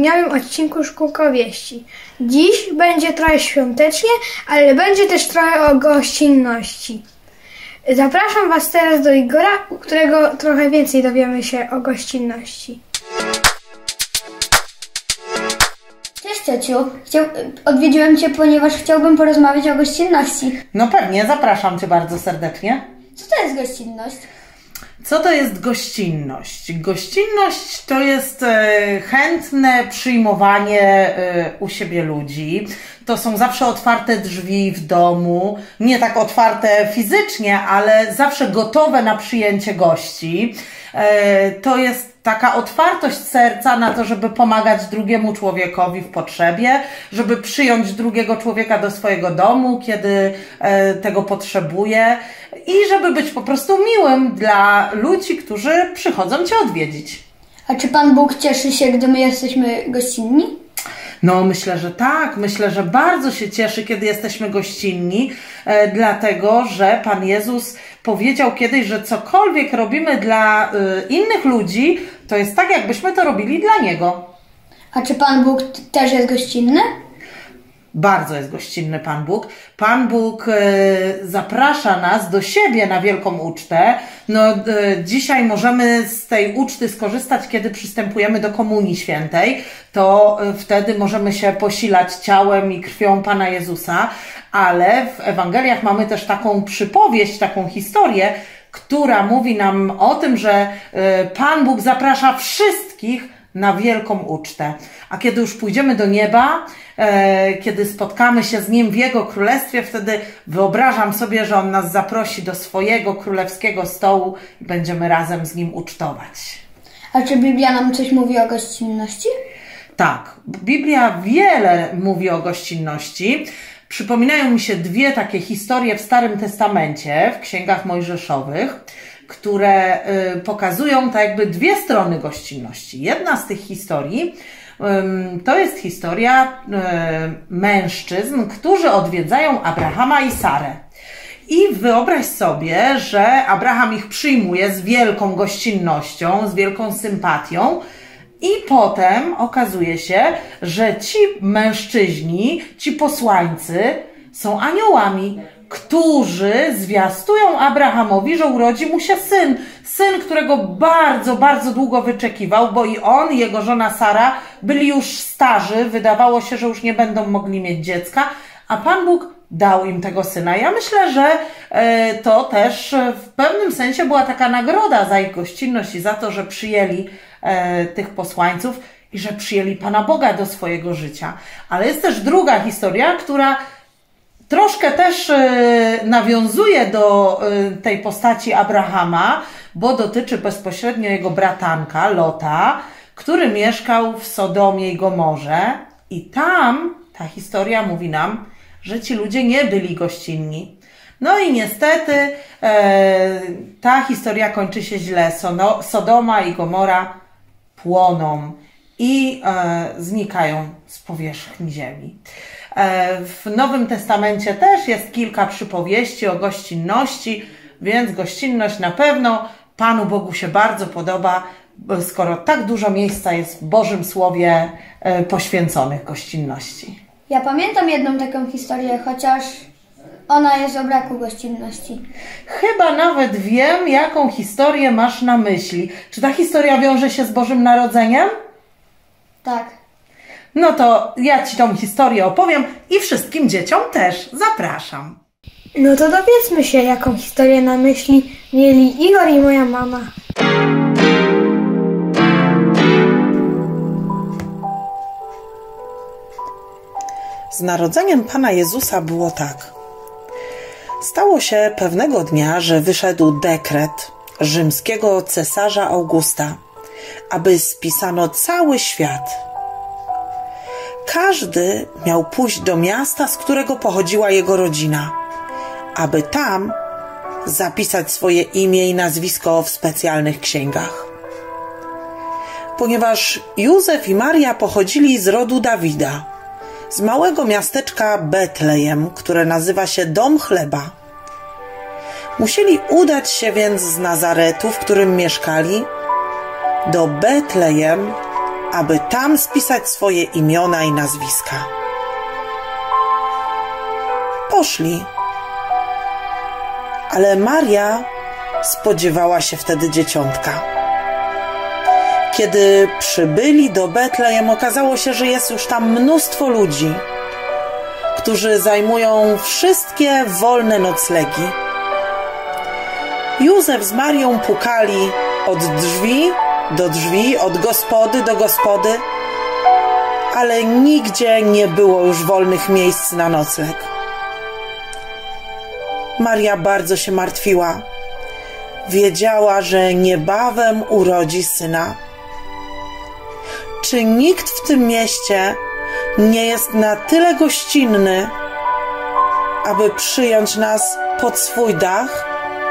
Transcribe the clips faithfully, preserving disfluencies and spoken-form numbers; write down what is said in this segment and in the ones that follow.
nowym odcinku Szkółko Wieści. Dziś będzie trochę świątecznie, ale będzie też trochę o gościnności. Zapraszam Was teraz do Igora, u którego trochę więcej dowiemy się o gościnności. Cześć ciociu, Chciał... odwiedziłem Cię, ponieważ chciałbym porozmawiać o gościnności. No pewnie, zapraszam Cię bardzo serdecznie. Co to jest gościnność? Co to jest gościnność? Gościnność to jest e, chętne przyjmowanie e, u siebie ludzi. To są zawsze otwarte drzwi w domu, nie tak otwarte fizycznie, ale zawsze gotowe na przyjęcie gości. E, to jest taka otwartość serca na to, żeby pomagać drugiemu człowiekowi w potrzebie, żeby przyjąć drugiego człowieka do swojego domu, kiedy e, tego potrzebuje i żeby być po prostu miłym dla ludzi, którzy przychodzą Cię odwiedzić. A czy Pan Bóg cieszy się, gdy my jesteśmy gościnni? No myślę, że tak. Myślę, że bardzo się cieszy, kiedy jesteśmy gościnni, e, dlatego, że Pan Jezus powiedział kiedyś, że cokolwiek robimy dla e, innych ludzi, to jest tak, jakbyśmy to robili dla Niego. A czy Pan Bóg też jest gościnny? Bardzo jest gościnny Pan Bóg. Pan Bóg e, zaprasza nas do siebie na wielką ucztę. No, e, dzisiaj możemy z tej uczty skorzystać, kiedy przystępujemy do Komunii Świętej. To e, wtedy możemy się posilać ciałem i krwią Pana Jezusa, ale w Ewangeliach mamy też taką przypowieść, taką historię, która mówi nam o tym, że e, Pan Bóg zaprasza wszystkich na wielką ucztę. A kiedy już pójdziemy do nieba, e, kiedy spotkamy się z Nim w Jego Królestwie, wtedy wyobrażam sobie, że On nas zaprosi do swojego królewskiego stołu i będziemy razem z Nim ucztować. A czy Biblia nam coś mówi o gościnności? Tak, Biblia wiele mówi o gościnności. Przypominają mi się dwie takie historie w Starym Testamencie, w Księgach Mojżeszowych, które y, pokazują tak jakby dwie strony gościnności. Jedna z tych historii y, to jest historia y, mężczyzn, którzy odwiedzają Abrahama i Sarę. I wyobraź sobie, że Abraham ich przyjmuje z wielką gościnnością, z wielką sympatią i potem okazuje się, że ci mężczyźni, ci posłańcy są aniołami, którzy zwiastują Abrahamowi, że urodzi mu się syn. Syn, którego bardzo, bardzo długo wyczekiwał, bo i on, i jego żona Sara byli już starzy, wydawało się, że już nie będą mogli mieć dziecka, a Pan Bóg dał im tego syna. Ja myślę, że e, to też w pewnym sensie była taka nagroda za ich gościnność i za to, że przyjęli e, tych posłańców i że przyjęli Pana Boga do swojego życia. Ale jest też druga historia, która troszkę też nawiązuje do tej postaci Abrahama, bo dotyczy bezpośrednio jego bratanka Lota, który mieszkał w Sodomie i Gomorze. I tam ta historia mówi nam, że ci ludzie nie byli gościnni. No i niestety e, ta historia kończy się źle. Sono, Sodoma i Gomora płoną i e, znikają z powierzchni ziemi. W Nowym Testamencie też jest kilka przypowieści o gościnności, więc gościnność na pewno Panu Bogu się bardzo podoba, skoro tak dużo miejsca jest w Bożym Słowie poświęconych gościnności. Ja pamiętam jedną taką historię, chociaż ona jest o braku gościnności. Chyba nawet wiem, jaką historię masz na myśli. Czy ta historia wiąże się z Bożym Narodzeniem? Tak. No to ja Ci tą historię opowiem i wszystkim dzieciom też zapraszam. No to dowiedzmy się, jaką historię na myśli mieli Igor i moja mama. Z narodzeniem Pana Jezusa było tak. Stało się pewnego dnia, że wyszedł dekret rzymskiego cesarza Augusta, aby spisano cały świat. Każdy miał pójść do miasta, z którego pochodziła jego rodzina, aby tam zapisać swoje imię i nazwisko w specjalnych księgach. Ponieważ Józef i Maria pochodzili z rodu Dawida, z małego miasteczka Betlejem, które nazywa się Dom Chleba, musieli udać się więc z Nazaretu, w którym mieszkali, do Betlejem, aby tam spisać swoje imiona i nazwiska. Poszli. Ale Maria spodziewała się wtedy dzieciątka. Kiedy przybyli do Betlejem, okazało się, że jest już tam mnóstwo ludzi, którzy zajmują wszystkie wolne noclegi. Józef z Marią pukali od drzwi do drzwi, od gospody do gospody, ale nigdzie nie było już wolnych miejsc na nocleg. Maria bardzo się martwiła. Wiedziała, że niebawem urodzi syna. Czy nikt w tym mieście nie jest na tyle gościnny, aby przyjąć nas pod swój dach?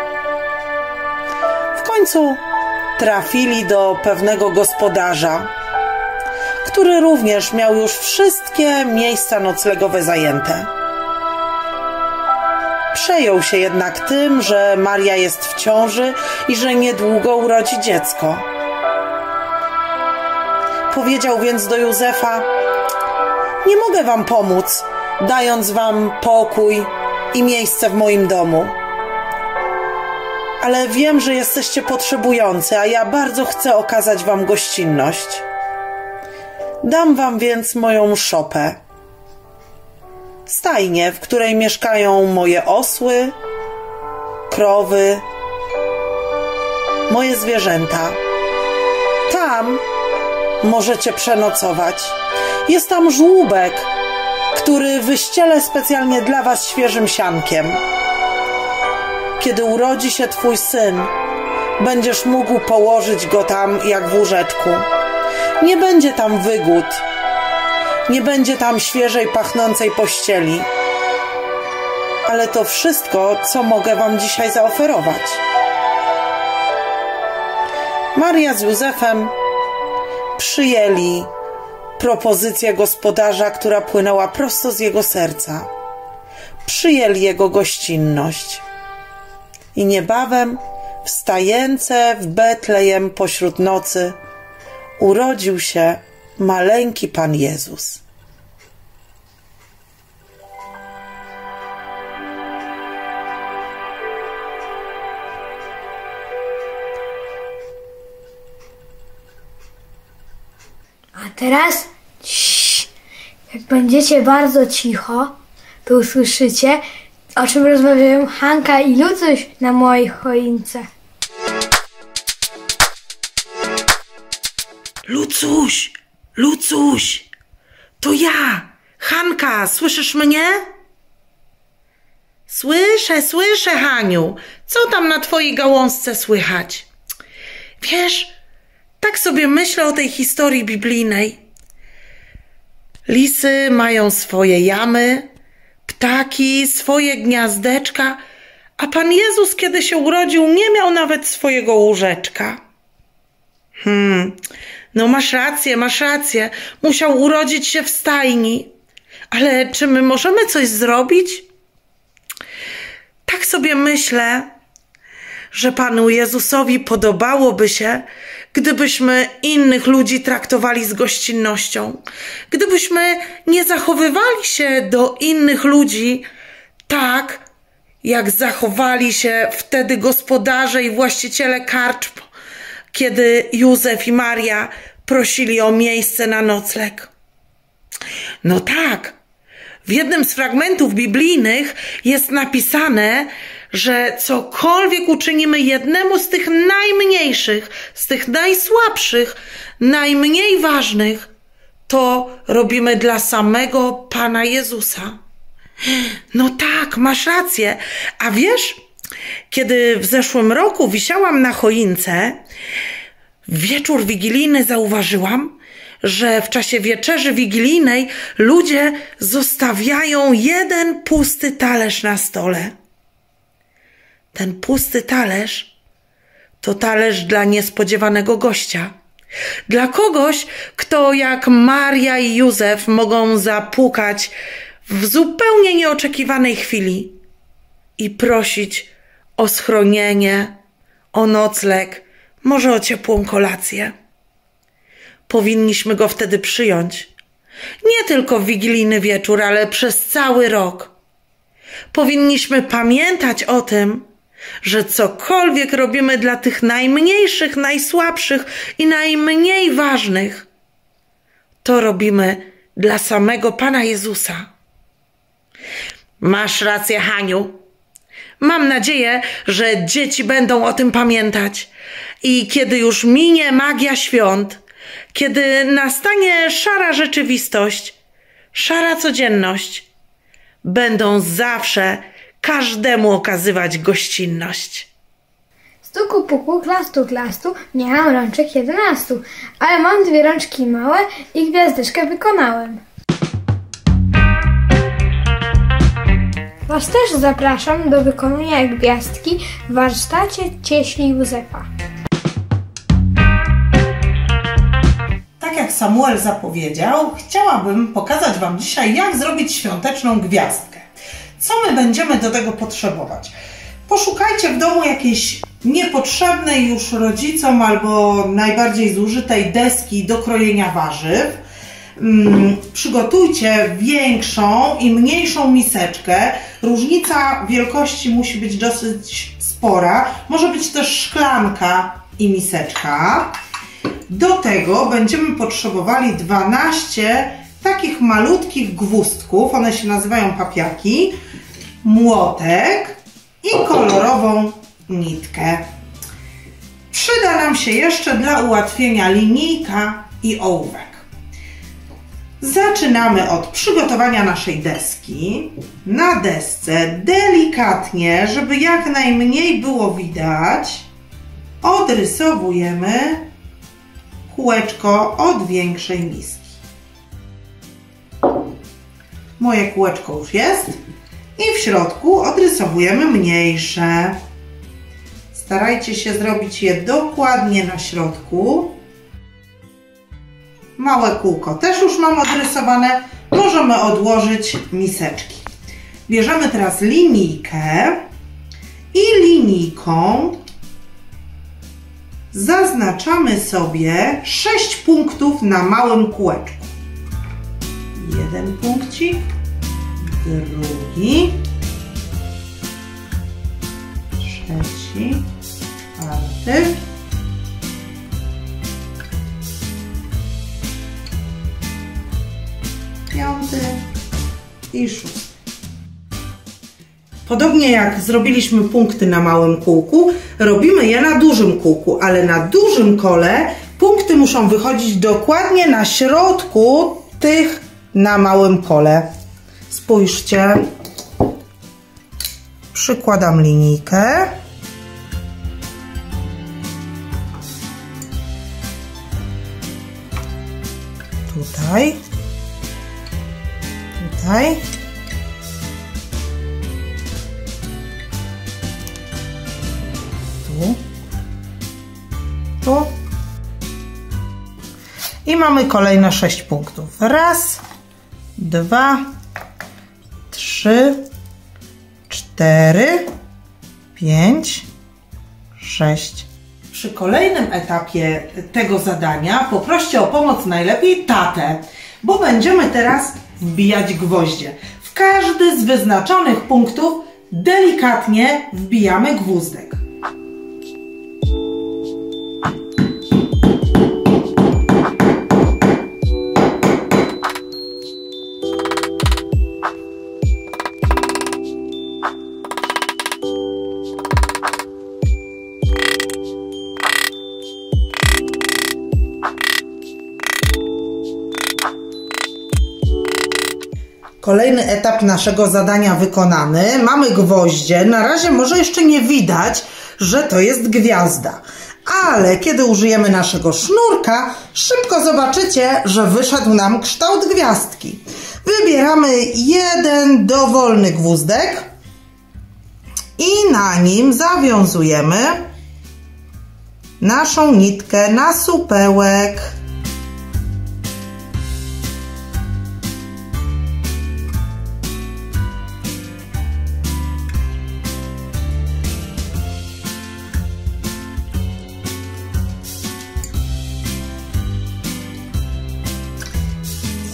W końcu trafili do pewnego gospodarza, który również miał już wszystkie miejsca noclegowe zajęte. Przejął się jednak tym, że Maria jest w ciąży i że niedługo urodzi dziecko. Powiedział więc do Józefa: nie mogę wam pomóc, dając wam pokój i miejsce w moim domu. Ale wiem, że jesteście potrzebujący, a ja bardzo chcę okazać wam gościnność. Dam wam więc moją szopę, stajnię, w której mieszkają moje osły, krowy, moje zwierzęta. Tam możecie przenocować. Jest tam żłóbek, który wyścielę specjalnie dla was świeżym siankiem. Kiedy urodzi się twój syn, będziesz mógł położyć go tam jak w łóżeczku. Nie będzie tam wygód, nie będzie tam świeżej pachnącej pościeli. Ale to wszystko, co mogę wam dzisiaj zaoferować. Maria z Józefem przyjęli propozycję gospodarza, która płynęła prosto z jego serca. Przyjęli jego gościnność. I niebawem w stajence w Betlejem pośród nocy urodził się maleńki Pan Jezus. A teraz, ciii, jak będziecie bardzo cicho, to usłyszycie, o czym rozmawiają Hanka i Lucuś na mojej choince. Lucuś, Lucuś, to ja, Hanka, słyszysz mnie? Słyszę, słyszę, Haniu. Co tam na twojej gałązce słychać? Wiesz, tak sobie myślę o tej historii biblijnej. Lisy mają swoje jamy, ptaki swoje gniazdeczka, a Pan Jezus, kiedy się urodził, nie miał nawet swojego łóżeczka. Hmm, no masz rację, masz rację. Musiał urodzić się w stajni. Ale czy my możemy coś zrobić? Tak sobie myślę, że Panu Jezusowi podobałoby się, gdybyśmy innych ludzi traktowali z gościnnością. Gdybyśmy nie zachowywali się do innych ludzi tak, jak zachowali się wtedy gospodarze i właściciele karczm, kiedy Józef i Maria prosili o miejsce na nocleg. No tak, w jednym z fragmentów biblijnych jest napisane, że cokolwiek uczynimy jednemu z tych najmniejszych, z tych najsłabszych, najmniej ważnych, to robimy dla samego Pana Jezusa. No tak, masz rację. A wiesz, kiedy w zeszłym roku wisiałam na choince, w wieczór wigilijny zauważyłam, że w czasie wieczerzy wigilijnej ludzie zostawiają jeden pusty talerz na stole. Ten pusty talerz to talerz dla niespodziewanego gościa. Dla kogoś, kto jak Maria i Józef mogą zapukać w zupełnie nieoczekiwanej chwili i prosić o schronienie, o nocleg, może o ciepłą kolację. powinniśmy go wtedy przyjąć. Nie tylko w wigilijny wieczór, ale przez cały rok. Powinniśmy pamiętać o tym, że cokolwiek robimy dla tych najmniejszych, najsłabszych i najmniej ważnych, to robimy dla samego Pana Jezusa. Masz rację, Haniu. Mam nadzieję, że dzieci będą o tym pamiętać i kiedy już minie magia świąt, kiedy nastanie szara rzeczywistość, szara codzienność, będą zawsze każdemu okazywać gościnność. Stuku puku, klastu klastu, nie mam rączek jedenastu, ale mam dwie rączki małe i gwiazdeczkę wykonałem. Was też zapraszam do wykonania gwiazdki w warsztacie cieśli Józefa. Tak jak Samuel zapowiedział, chciałabym pokazać Wam dzisiaj, jak zrobić świąteczną gwiazdkę. Co my będziemy do tego potrzebować? Poszukajcie w domu jakiejś niepotrzebnej już rodzicom albo najbardziej zużytej deski do krojenia warzyw. Hmm, przygotujcie większą i mniejszą miseczkę. Różnica wielkości musi być dosyć spora. Może być też szklanka i miseczka. Do tego będziemy potrzebowali dwanaście takich malutkich gwózdków. One się nazywają papiaki. Młotek i kolorową nitkę. Przyda nam się jeszcze dla ułatwienia linijka i ołówek. Zaczynamy od przygotowania naszej deski. Na desce delikatnie, żeby jak najmniej było widać, odrysowujemy kółeczko od większej miski. Moje kółeczko już jest i w środku odrysowujemy mniejsze. Starajcie się zrobić je dokładnie na środku. Małe kółko też już mam odrysowane. Możemy odłożyć miseczki. Bierzemy teraz linijkę i linijką zaznaczamy sobie sześć punktów na małym kółeczku. Jeden punkcik, drugi, trzeci, czwarty, piąty i szósty. Podobnie jak zrobiliśmy punkty na małym kółku, robimy je na dużym kółku, ale na dużym kole punkty muszą wychodzić dokładnie na środku tych na małym kole. Spójrzcie. Przykładam linijkę. Tutaj. Tutaj. Tu. Tu. I mamy kolejne sześć punktów. Raz, dwa, trzy, cztery, pięć, sześć. Przy kolejnym etapie tego zadania poproście o pomoc najlepiej tatę, bo będziemy teraz wbijać gwoździe. W każdy z wyznaczonych punktów delikatnie wbijamy gwózdek. Kolejny etap naszego zadania wykonany. Mamy gwoździe. Na razie może jeszcze nie widać, że to jest gwiazda. Ale kiedy użyjemy naszego sznurka, szybko zobaczycie, że wyszedł nam kształt gwiazdki. Wybieramy jeden dowolny gwózdek i na nim zawiązujemy naszą nitkę na supełek.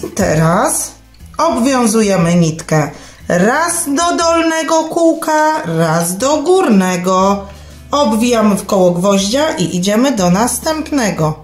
I teraz obwiązujemy nitkę raz do dolnego kółka, raz do górnego. Obwijamy w koło gwoździa i idziemy do następnego.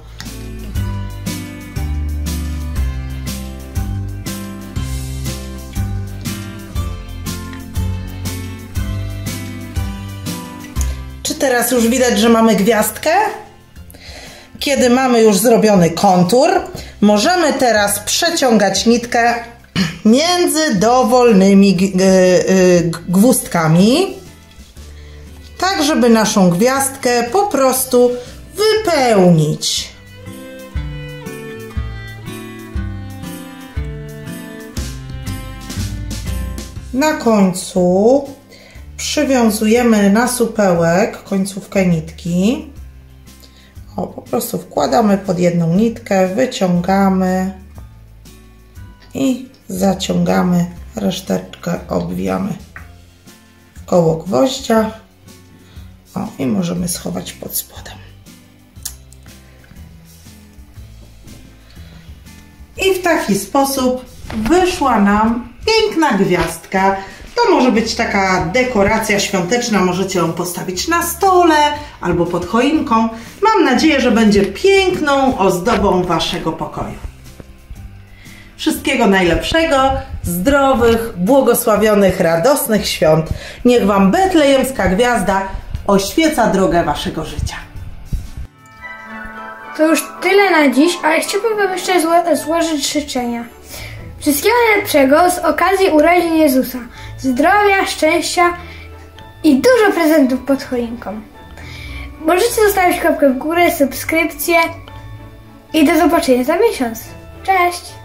Czy teraz już widać, że mamy gwiazdkę? Kiedy mamy już zrobiony kontur, możemy teraz przeciągać nitkę między dowolnymi gwózdkami, tak żeby naszą gwiazdkę po prostu wypełnić. Na końcu przywiązujemy na supełek końcówkę nitki. O, po prostu wkładamy pod jedną nitkę, wyciągamy i zaciągamy, reszteczkę obwijamy w koło gwoździa. O, i możemy schować pod spodem. I w taki sposób wyszła nam piękna gwiazdka. To może być taka dekoracja świąteczna, możecie ją postawić na stole albo pod choinką. Mam nadzieję, że będzie piękną ozdobą waszego pokoju. Wszystkiego najlepszego, zdrowych, błogosławionych, radosnych świąt. Niech wam betlejemska gwiazda oświeca drogę waszego życia. To już tyle na dziś, ale chciałbym wam jeszcze zło złożyć życzenia. Wszystkiego najlepszego z okazji urodzin Jezusa. Zdrowia, szczęścia i dużo prezentów pod choinką. Możecie zostawić łapkę w górę, subskrypcję i do zobaczenia za miesiąc. Cześć!